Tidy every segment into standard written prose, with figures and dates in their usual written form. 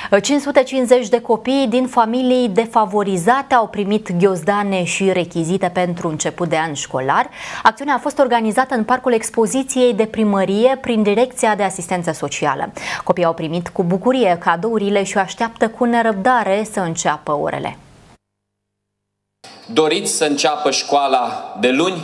550 de copii din familii defavorizate au primit ghiozdane și rechizite pentru început de an școlar. Acțiunea a fost organizată în Parcul Expoziției de Primărie prin Direcția de Asistență Socială. Copiii au primit cu bucurie cadourile și o așteaptă cu nerăbdare să înceapă orele. Doriți să înceapă școala de luni?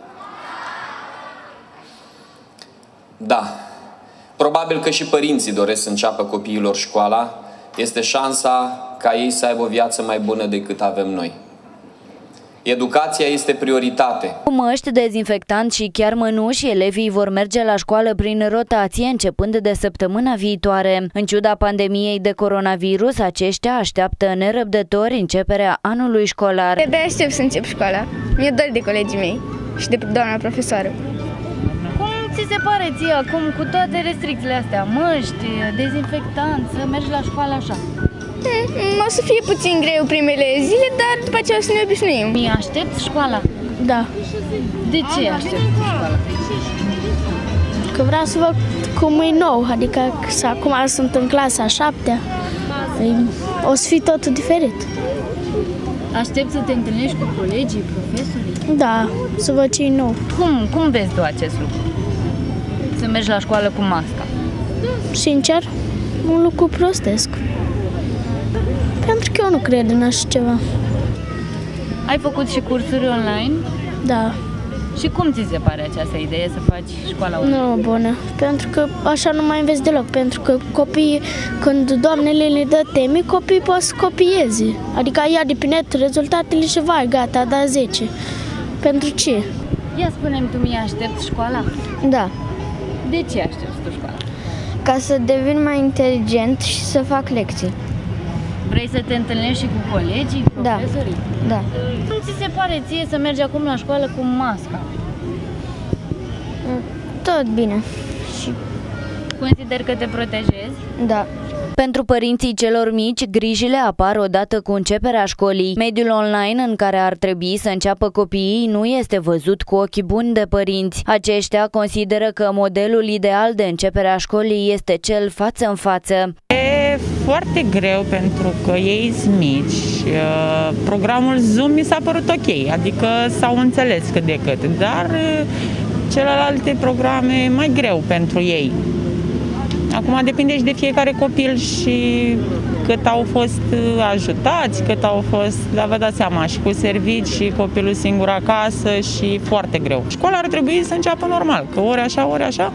Da. Probabil că și părinții doresc să înceapă copiilor școala. Este șansa ca ei să aibă o viață mai bună decât avem noi. Educația este prioritate. Cu măști, dezinfectant și chiar mănuși, elevii vor merge la școală prin rotație începând de săptămâna viitoare. În ciuda pandemiei de coronavirus, aceștia așteaptă nerăbdători începerea anului școlar. De aștept să încep școala. Mi-e dor de colegii mei și de doamna profesoară. Cum ți se pare ție acum, cu toate restricțiile astea, măști, dezinfectant, să mergi la școală așa? O să fie puțin greu primele zile, dar după aceea o să ne obișnuim. Aștepți școala? Da. De ce aștepți școala? Că vreau să văd cum e nou, adică acum sunt în clasa 7-a, o să fie totul diferit. Aștepți să te întâlnești cu colegii, profesorii? Da, să văd ce e nou. Cum vezi tu acest lucru? Să mergi la școală cu masca? Sincer, un lucru prostesc. Pentru că eu nu cred în așa ceva. Ai făcut și cursuri online? Da. Și cum ți se pare această idee să faci școala online? Nu bună, pentru că așa nu mai înveți deloc. Pentru că copiii, când doamnele le dă teme, copiii pot să copieze. Adică ia de pe net rezultatele și vai, gata, da 10. Pentru ce? Ia spune-mi tu, mie aștepți școala? Da. De ce aștepți tu școala? Ca să devin mai inteligent și să fac lecții. Vrei să te întâlnești și cu colegii, profesorii? Da. Cum ți se pare ție să mergi acum la școală cu masca? Tot bine. Și consider că te protejezi? Da. Pentru părinții celor mici, grijile apar odată cu începerea școlii. Mediul online în care ar trebui să înceapă copiii nu este văzut cu ochi buni de părinți. Aceștia consideră că modelul ideal de începere a școlii este cel față în față. E foarte greu pentru că ei sunt mici. Programul Zoom mi s-a părut ok, adică s-au înțeles cât de cât, dar celelalte programe mai greu pentru ei. Acum depinde și de fiecare copil și cât au fost ajutați, cât au fost, dar vă dați seama, și cu servici și copilul singur acasă și foarte greu. Școala ar trebui să înceapă normal, că ori așa, ori așa.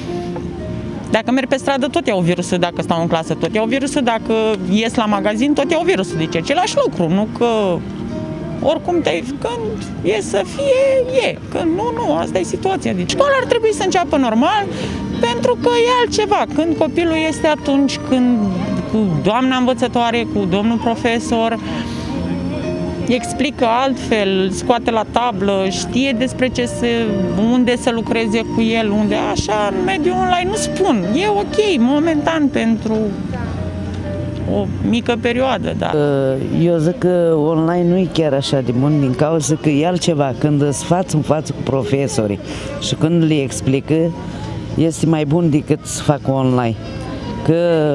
Dacă merg pe stradă, tot iau virusul, dacă stau în clasă, tot iau virusul, dacă ies la magazin, tot iau virusul. Deci același lucru, nu că oricum când e să fie, e. Când nu, asta e situația. Deci școala ar trebui să înceapă normal, pentru că e altceva. Când copilul este atunci când cu doamna învățătoare, cu domnul profesor, explică altfel, scoate la tablă, știe despre unde să lucreze cu el, unde așa, în mediul online nu spun. E ok, momentan, pentru o mică perioadă, da. Eu zic că online nu e chiar așa de bun din cauza că e altceva. Când îți față în față cu profesorii și când le explică, este mai bun decât să facă online. Că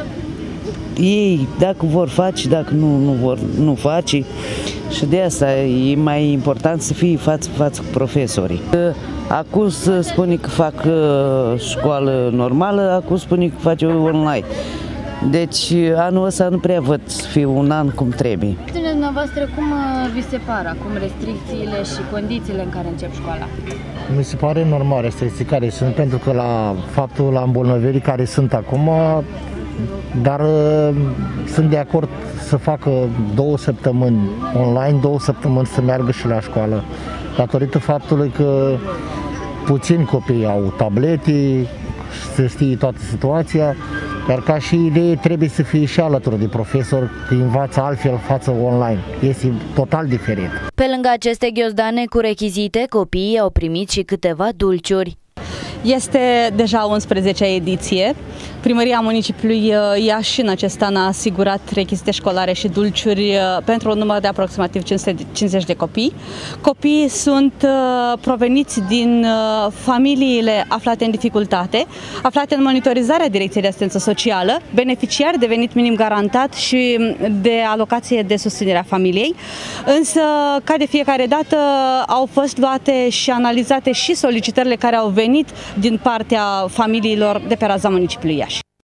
ei, dacă vor face, dacă nu vor, nu face. Și de asta e mai important să fie față în față cu profesorii. Acum spune că fac școală normală, acum spune că face online. Deci anul ăsta nu prea văd să fie un an cum trebuie. Dumneavoastră, cum vi se par acum restricțiile și condițiile în care încep școala? Mi se pare normal restricții care sunt, pentru că la îmbolnăvirii care sunt acum, dar sunt de acord să facă 2 săptămâni online, 2 săptămâni să meargă și la școală, datorită faptului că puțini copii au tablete, să știe toată situația. Dar ca și idee trebuie să fie și alături de profesor, că învață altfel față online. Este total diferit. Pe lângă aceste ghiozdane cu rechizite, copiii au primit și câteva dulciuri. Este deja 11-a ediție. Primăria Municipiului Iași în acest an a asigurat rechizite școlare și dulciuri pentru un număr de aproximativ 550 de copii. Copiii sunt proveniți din familiile aflate în dificultate, aflate în monitorizarea Direcției de Asistență Socială, beneficiari de venit minim garantat și de alocație de susținere a familiei. Însă, ca de fiecare dată, au fost luate și analizate și solicitările care au venit din partea familiilor de pe raza municipiului Iași.